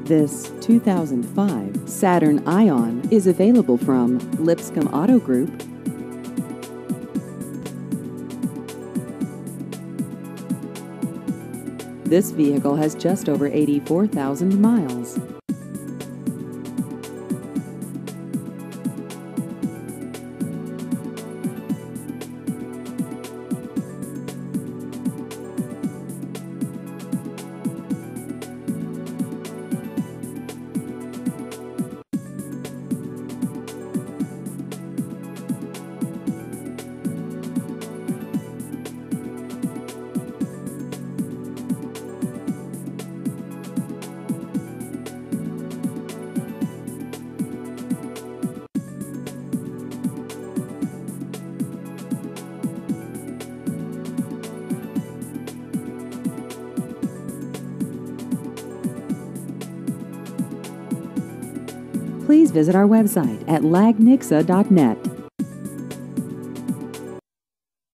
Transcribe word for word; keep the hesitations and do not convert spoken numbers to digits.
This two thousand five Saturn Ion is available from Lipscomb Auto Group. This vehicle has just over eighty-four thousand miles. Please visit our website at lag nixa dot net.